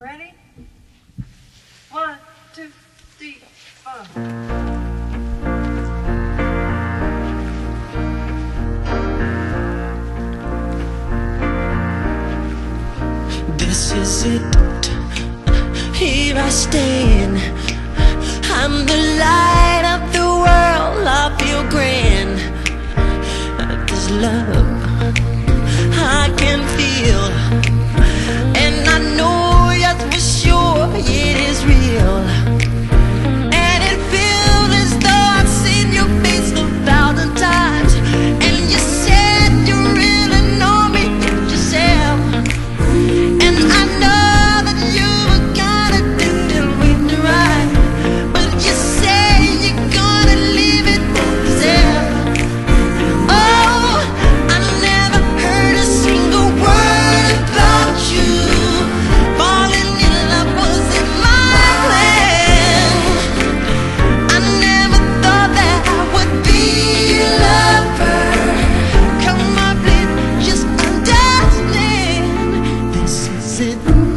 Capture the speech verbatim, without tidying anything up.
Ready? One, two, three, four. This is it, here I stand. I'm the light of the world, I feel grand. This love I can feel, and I know, yes for sure, it is real. And it feels as though I've seen your face a thousand times. And you said you really know me yourself. And I know that you were gonna do it with the right, but you say you're gonna leave it yourself. Oh, I never heard a single word about you. Falling in love wasn't my plan. I never thought that I would be your lover. Come on, please, just understand. This is it.